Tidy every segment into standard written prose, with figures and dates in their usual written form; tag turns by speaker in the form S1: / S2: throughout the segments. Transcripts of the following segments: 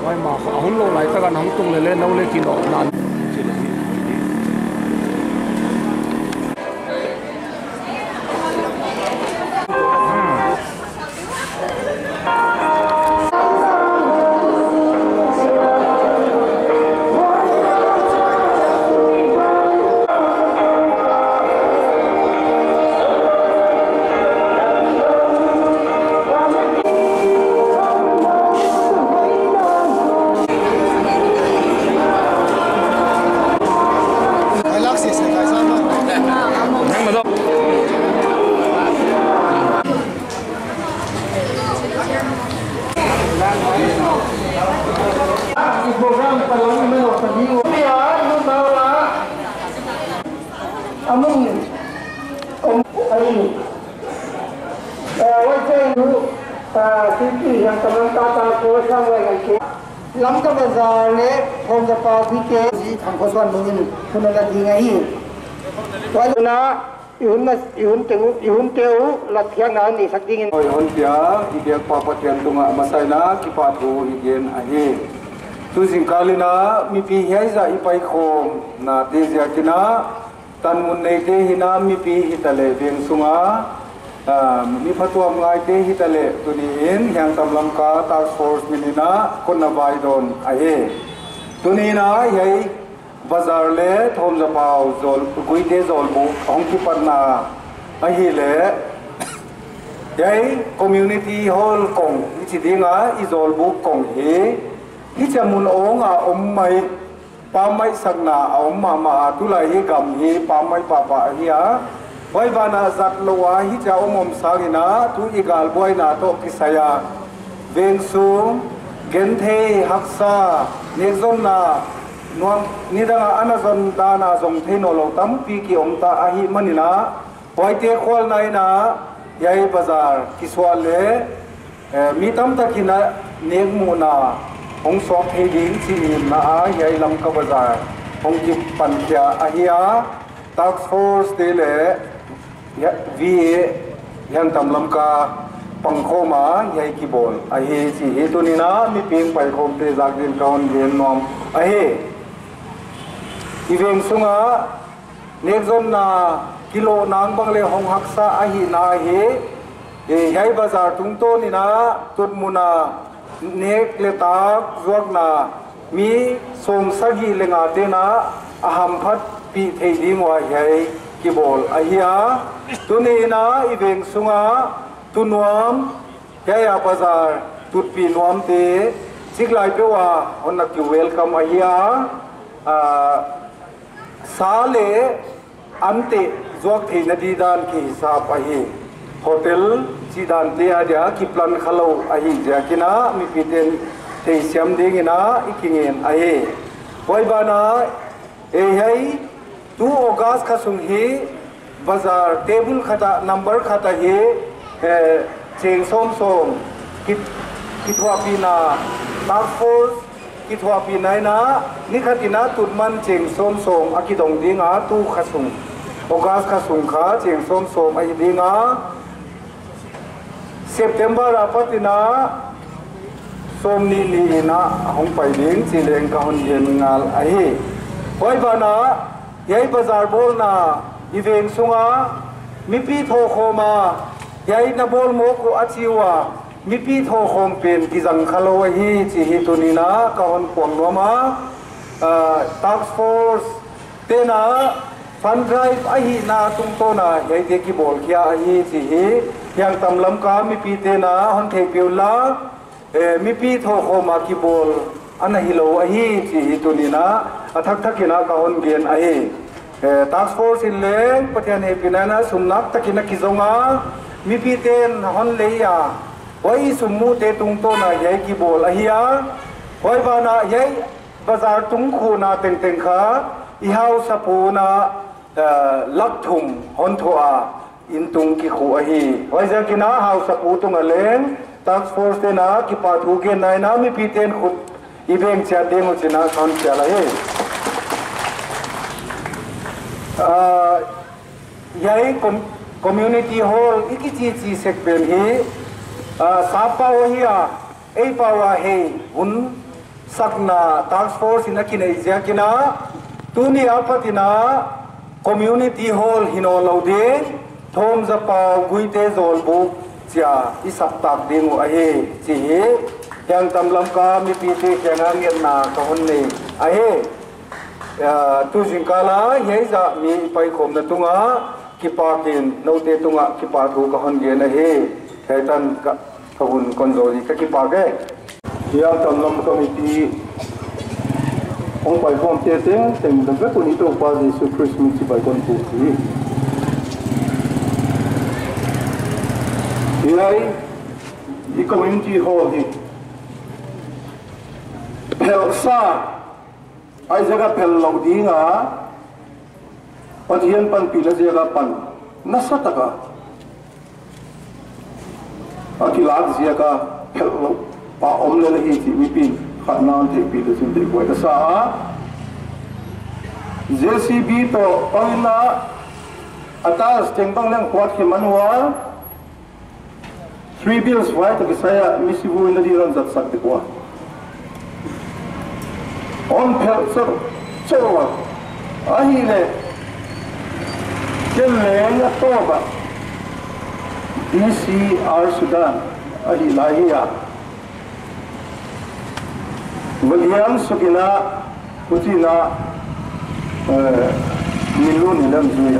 S1: mai ma ahun lo lai ta kan hang tung le no le ki no nan chi le
S2: lắm các bây giờ lễ hôm giờ vào khi kế gì thằng con toàn mình không là gì ngay quay nó yun tiêu là thiang nào ni sắc dingin
S3: oi on pia idiak papa tiang tunga masaina ki patu igen ahi tu singkalina mi pi heiza ipai khom na te jakina tan mun nei te hina mi pi hitale beng sunga mi phatuam ngai te hitale tunin yang tamlam ka task force minina konna bai don ahi tunina yei bazar le thom zapau zol guite zol bu ong ki panna ahi le yei community hall kong chi dinga izol bu kong he hi chamun onga mai pa mai sakna ma ma tulai hi gam hi pa mai pa pa hi a wai bana zat lowa hi cha omom sagina tu igal boy na to kisaya veng sung gente haksa nezom na nuam nidanga anazon dana zong theino lo tam pi ki omta ahi manina waite khol nai na yai bazar kiswal le mi tam takina negmu na hong sok theding chinim na a yai lam ka bazar hong ki pankhya ahia task force de le vi yan tam lam ka pangkhoma yai ki bol ahi chi he tunina mi ping pai khom te jagin kaun gen nom ahi iveng sunga nekzon na kilo nang bangle hong haksa ahi na he yai bazar tungto ni na tutmuna nek le tak zuak na mi som sagi lenga te na aham phat pi thei ding wa yai ki bol ahia tuni na iveng sunga tunuam yai bazar tut pi nuam te siglai pe wa honna ki welcome ahia साले अंते जोक थे नदी दान की हिसाब अही होटल चिदान ते आजा की प्लान खलो अही जाकिना मी पिटेन थे श्याम देगिना इकिंगेन अहे वैबाना ए हई 2 अगस्त खसुंग ही बाजार टेबल खाता नंबर खाता ही चेंग सोम सोम किथवा पीना टास्क फोर्स किथवा पी नाइना निखतिना तुदमान चेंग सोम सोम अकिदोंग दिंगा तू खसुंग अगस्त खसुंग खा चेंग सोम सोम अहि दिंगा सेप्टेम्बर अपतिना सोमनी नीना होंग पाइलिंग चिलेंग का होन येन ngal अहि होइबाना यई बाजार बोलना इवेंग सुंगा मिपी थो खोमा यई न बोल मो को अचिवा मिपी थो खोम पेन की जंग खलो ही ची ही तुनिना कहन पोंगोमा टास्क फोर्स तेना फन ड्राइव अही ना तुम तो ना यही दे की बोल किया अही ची ही yang tamlam ka mipi तेना हन थे पिउला मिपी थो खोमा की बोल ana hilo ahi ची ही तुनिना अथक थकिना कहन गेन अही टास्क फोर्स इन ले पथियान हे पिनाना सुमनाक तकिना की जोंगा मिपी तेन हन लेया वही सुमु ते तुम तो ना यही की बोल अहिया वही बाना यही बाजार तुम खो ना तेंग तेंग खा इहाउ सपो ना लक थुम हन थोआ इन तुम की खो अही वही जब ना हाउ सपो तुम अलें टास्क फोर्स ते ना की पाथु के ना मी पीतेन खुद इवेंट चाहते हो चिना कौन चला है यही कम्युनिटी हॉल इकी चीज सेक्शन ही सापा वही ए पावा है उन sakna task force ina kina izia kina tuni apatina community hall hino laude thom zapa guite zolbu chia isap tak dingu ahe chi yang tamlam ka mi pite kenga ngien na ka honne ahe tu jingkala yeiza mi pai khom na tunga kipa kin note tunga kipa thu ka hon ge na he thaitan ka thun konjori ka kipa ge yang tamlam committee ong pai khom te teng teng da ka ni to pa Jesu Christ mi chi pai kon pu hi yai I community hall hi pelsa ai jaga pel lo dinga pathian pan pila jaga pan nasataka akilag jaga pel lo pa omle le hi mi pin khanan te pila sin te ko sa JCB to paina atas tengbang lang kwat ke manual 3 bills right to saya misibu na diran zat sak te ko on pel so ahile kellen atoba DCR Sudan ahilahia William Sukina Putina milun ilam zuya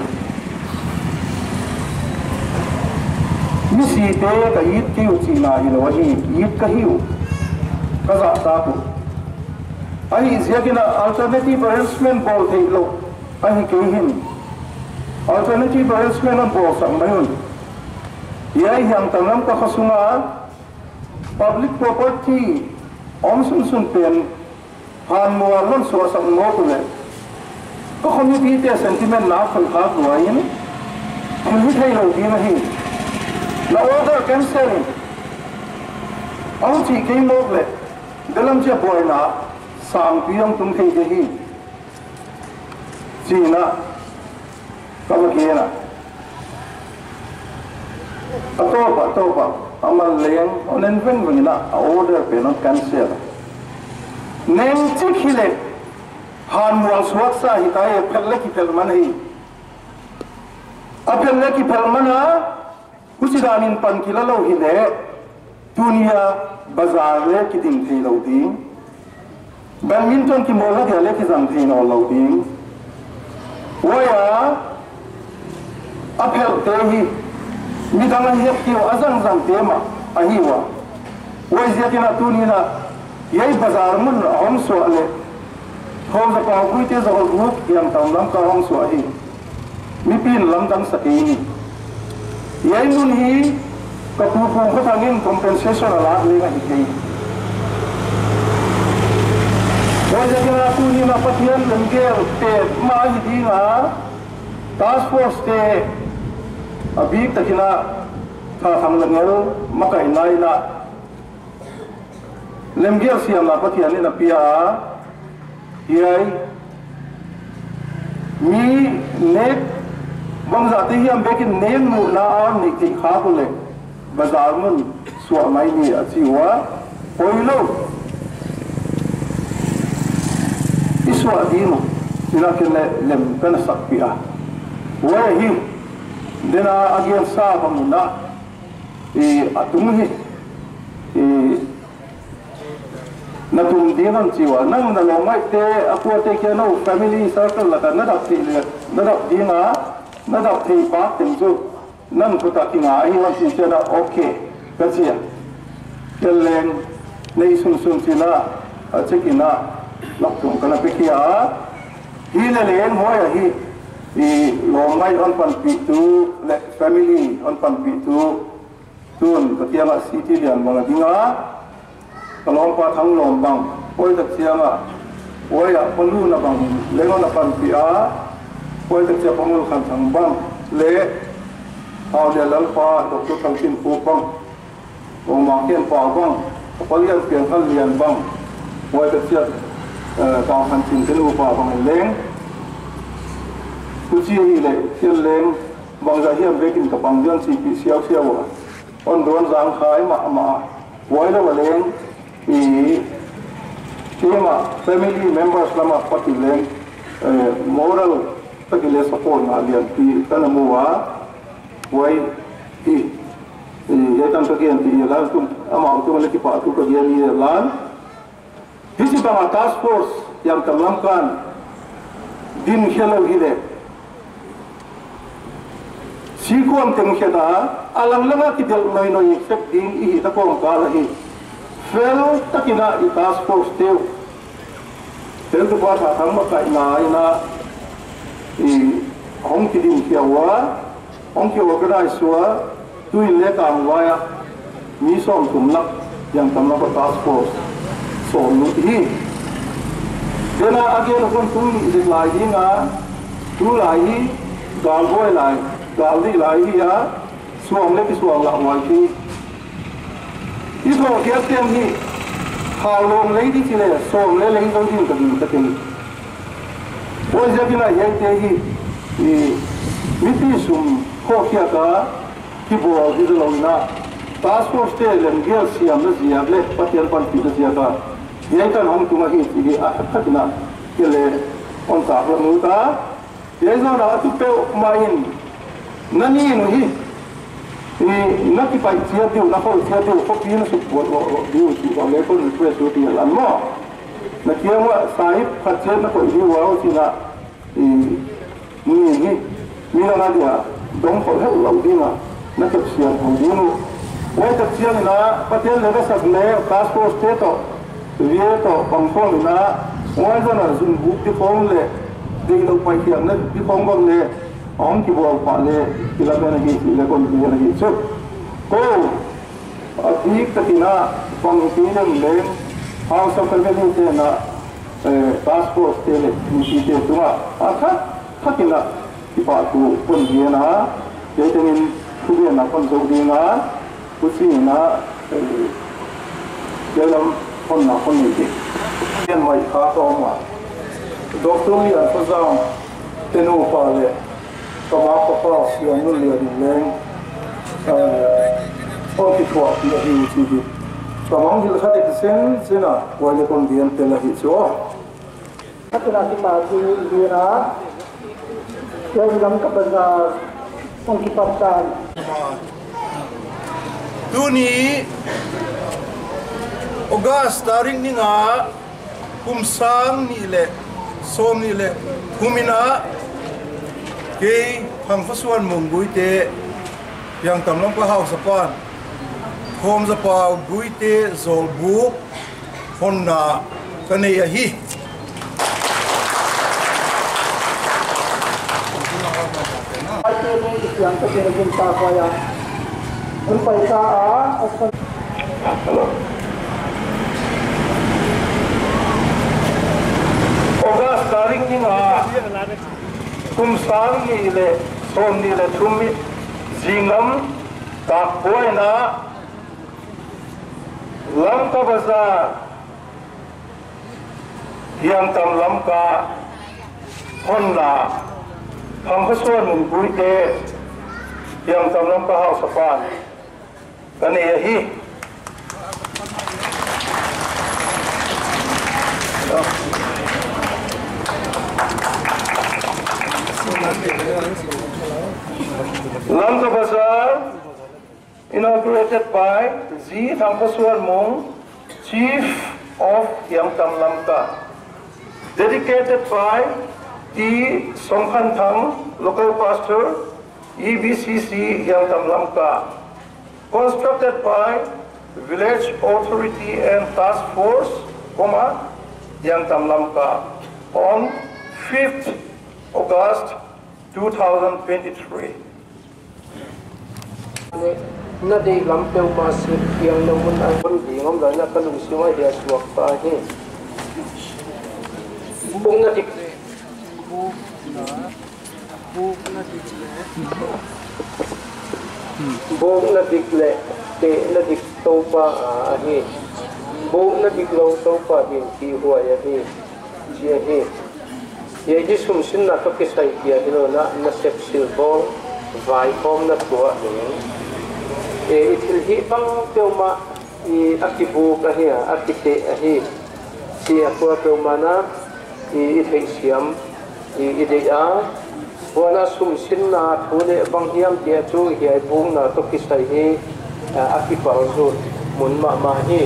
S3: misi te ka yit ki uchina hilawahi yit ka hiu kaza tapu ahi ziagina alternative arrangement bol thei lo ahi ke him alternative arrangement on bol sang mayun yai yang tanam ka khasunga public property om sun pen han mo lon so sang mo ko le ko community te sentiment na khol kha duai ni hi thei lo di na hi la order cancel ông chỉ cái một lệ để làm chuyện bồi nã sang piang tung thei cái hi chỉ na các bạn kia na atopa amal leng onen ven ven na order pe not cancel nem chỉ khi lệ han muang suat sa hitai phelle ki phel man hi aphelle ki phel man ha kusidanin pan kila lo hi le dunia bazar le ki ding thei lo ding badminton ki mola dia le ki jang thei no lo ding waya aphel te hi mi dang hi ki azang jang te ma ahi wa wai ziatina tunina yei bazar mun hom so le hom da pa ku te zo gu yang tam lam ka hom so ahi mi pin lam dang sa ke ni yai nun hi ka pu ko thangin compensation ala le ga hi wajah kena tu ni na patian lenggel te ma hi dinga task force te abik takina tha thang lengel makai nai na lenggel siam na patian ni na pia yai mi net bang za te hiam bekin nem nu na ni ki kha ko le bazar mun suwa mai ni achiwa poilo iswa dino ila kene lem kana sakpia wa hi dena agian sa pamuna atumhi natum dinan chiwa nang na lomai te aku te ke no family circle la na dak ti na dak dinga na dak ti pa tem chu nan ko ta kinga ai wa si che da okay kasia kelen nei sun sila achikina laktum kana pekia hile len hoya hi lomai on pan pitu le family on pan pitu tun ketiama city lian mga dinga kalong pa thang lom bang oi tak siama oi ya polu na bang lengon na pan pia oi tak sia pangul khan thang bang le au de lal pa doktor thang tin pu bang ong ma ken pa bang palian pian hal lian bang oi tak sia tao hành trình cái lúa vào bằng lén, cứ chia hi lệ chia lén bằng giá hiểm về kinh cặp bằng dân chỉ bị xéo xéo à, on đón giang khai mà quay đâu mà lén thì family members lama patile moral patile support na lian ti tanamua wai ti yetan bagian ti lan tu ama tu lagi pak tu bagian ni lan hisi bang task force yang terlamkan din hello hile sikuam teng heda alang langa ti del noi noi except din I ta ko kala hi fel takina I task force teu tel tu pa sa thang ma kai na I hong ti din kiawa hong ki organize wa tu in le kam wa ya mi som tum nak yang tam nak task force so nu hi dena again kon tu de lai hi na tu lai gal boy lai gal di lai hi ya suang le ki suang la wa ki iso kia tiang hi halong le di chile som le le dong din ka din ka tin wo ja kina yang te hi mi ti sum ko kia ka ki bo di lo na task force te len gel siam le zia le patial pan ti zia ka yang kan hong tu ma hi ti a khatina ke le on ta la mu ta yang zo na tu pe main nani no hi na ki pai chia diu na ho chia diu ko pi na su bo diu su ba le ko ni pre su ti lan mo na kia wa sai phat che na ko diu wa si na ni na dia dong ko he lo di na ka sian ho diu no wa ta sian na patel le sa le task force te to vie to bang phong na wa zo na zun bu ti phong le ding lo pai kiam na ti phong bang le ông chỉ bảo phải là chỉ là cái này chỉ là con cái này chứ cô ở phía cái na phong cái này lên hàng sau cái này thế na passport thế này mình chỉ đúng không à khác cái na thì bảo tu quân viên na để cho nên tu viên na con dâu đi na tu sĩ na để làm con nào con này đi viên ngoài khá to mà doctor này là sao tên nó phải làก็มาก็ป้าเสียงนู่นเรียนแรงพอที่ขวบที่อยู่ที่นี่ก็มองที่เราได้เส้นเส้นอ่ะวันนี้คนเรียนเต็มเลยชัวถ้าเป็นอาชีพมาที่ดีนะเราทำกับภาษาองค์กิปัตตานดูนี้ออกัสตาริงนี่งาคุมสังนี่แหละส้มนี่แหละคุมินะcái hàng phát xuân mùng bùi tê yang tầm lắm có hào sập pan hôm sập ao bùi tê rồi bú hôn na cái này hi yang terkena gempa kaya berpaisa Ogas tarik ni nga kum sang ni le som ni le thumi jingam ta koi na lam ka baza hiam tam lam ka hon na phang khasuan mun bui te hiam tam lam ka hau sapan kane hi Lamka Bazaar, inaugurated by Z. Thampasuan Mung, Chief of Yangtam Lamka, dedicated by T. Songkhan Thang, local pastor, EBCC Yangtam Lamka, constructed by Village Authority and Task Force, Yangtam Lamka, on 5th August 2023. Na di lampeu masih yang namun angin di ngomong na kalung semua dia suak pagi. Bung na dik. Bung na dik le, te na dik topa ahi. Bung na dik lau topa din ki huwa ya hi, dia hi. Ye jisum sin na to kisai kia hilo na sep silbong vai kom na tua ni. Itil hi bang teuma I akibu kahia akite ahi
S1: thì qua cầu mà na thì thấy xiêm thì để qua na sum xin na thu lệ băng hiểm thì chú hiệp buông na tôi khi say hi akipa rồi muốn mà hi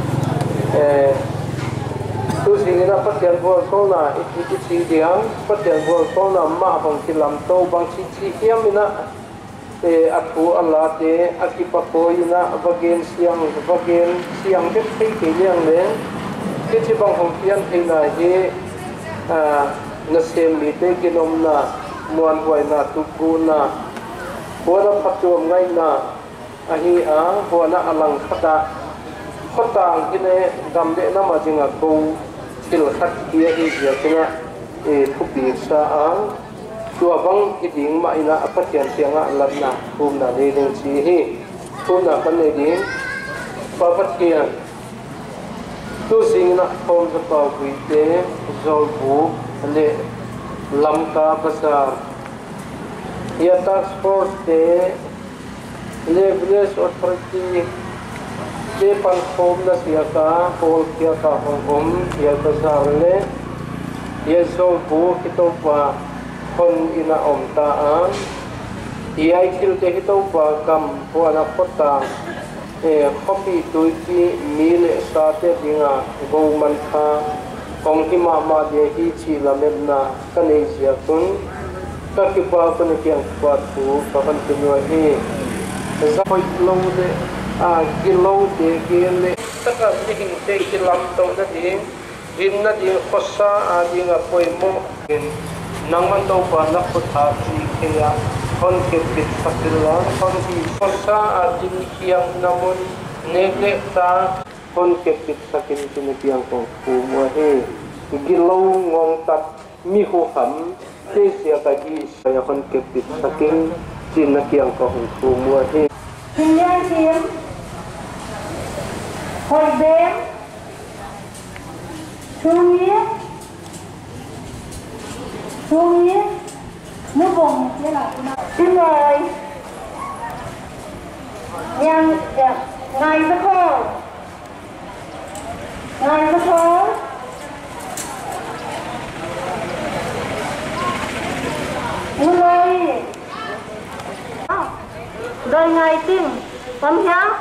S1: tu sinh na phát triển vô số na ít chi tiếng phát triển vô số na mà bằng chỉ làm tàu bằng chi hiểm na aku Allah te akipa ko ina vagen siang det thei ke liang le ke chi bang hong pian thei na he na sem mi te kinom na muan hoi na tu pu na bona phatom ngai na ahi bona alang khata khotang hine gam de na ma jinga ko til khat kia hi ya tinga thupi sa tua bang iding ma ina apatian tianga lanna na le le chi hi na kan le ding pa patian tu sing na pom sa pa wi te zol bu le lamka pasar ya task force te le village authority te pan khom na sia ka pol kia ka hong ya pasar le ya zol bu kitopaคนอินาอมตาที่ไอคิลเตหิตอุปกรรมพวกนักพัฒนาคอปีตุยที่มีเลสาเตดิงากูมันคาของที่มาเดียฮีชีลาเมนนากันเอเชียตุนก็คิดว่าคนเกี่ยงกว่าถูกกันเป็นยังไงจะไปลงเดกิโลเดกิเลถ้าก็ที่หินเตกิลำตรงนั้นเองหินนั้นเองข้อสาดิงาป่วยโมนังมันตัวปานักพุทธาจีเคียคนเก็บปิดสักเดือนคนที่ภาษาอาดินเคียงนามุนเนเกตาคนเก็บปิดสักกินจินเคียงของผู้มัวเฮกิโลงงตัดมีหูหำเสียตะกี้ใส่คนเก็บปิดสักกินจินเคียงของผู้มัวเฮ
S4: ทีมยังทีมคนเบมชูนี้ช่วงนี้นึกวงเยอะหน่อยที่เลยยังจะไงสักคนนี่เลยโดยไงจริงปั๊มยา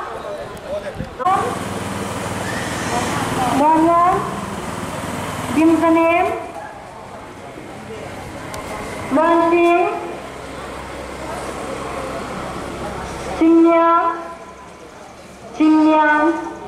S4: บอลยาดิมกันเองบางทีชิงยัง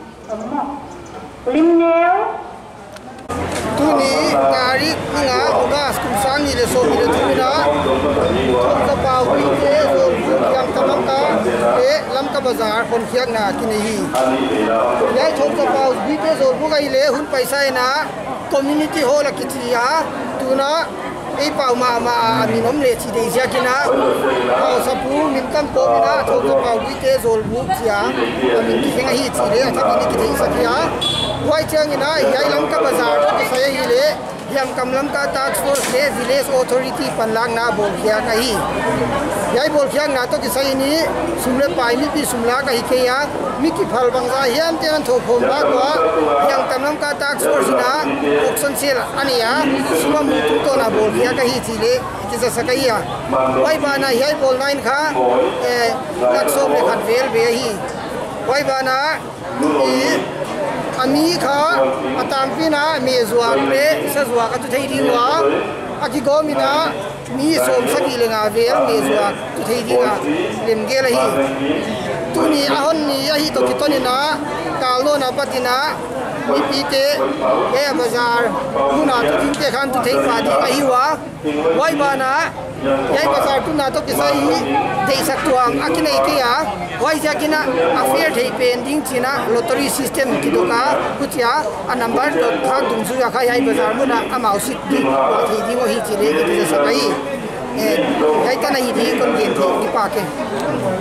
S4: ลิมเนียว
S2: tu ni ngari nga uga skul sang ni le so mi le tu na ta pa wi te so yang tamam ka e lam ka bazar kon khiak na ki nei yai thon ta pa wi te so bu gai le hun paisa na community hall ki ti ya tu na ei pau ma mi nom le chi dei sia kina au sapu min tam ko mina thon ta pa wi te zol bu sia min ki henga hi chi le ta ki ki dei sakia wai chang ina yai lam ka bazar ki sai hi le yam kam lam ka task force le village authority panlang na bol khia ka hi yai bol khia na to ki sai ni sumle pai mi pi sumla ka hi ke ya mi ki phal bangza hiam te an tho phom ba ko yam kam lam ka task force na auction sel ani ya suma mu tu to na bol khia ka hi chi le ki sa sakai ya wai ba na yai bol nine kha lak som le khat vel be hi wai ba na ani kha atam pina me zuwa pre sa zuwa ka tu thei di wa aki gomina mi som saki le nga vel me zuwa tu thei di nga lem ge la hi tu ni ahon ni ya hi to ki to ni na kalno na patina mi pite e bazar muna tu tin te khan tu thei pa di a hi wa wai ba na yai bazar tu na to ki sai dei sak tuam akinai ke ya wai ja kina affair thei pending china lottery system ki doka kutia a number to thang dum su ya kha yai bazar muna amau sit di thei di wo hi chi le ki sa kai e yai kana hi di kon gen thi ki pa ke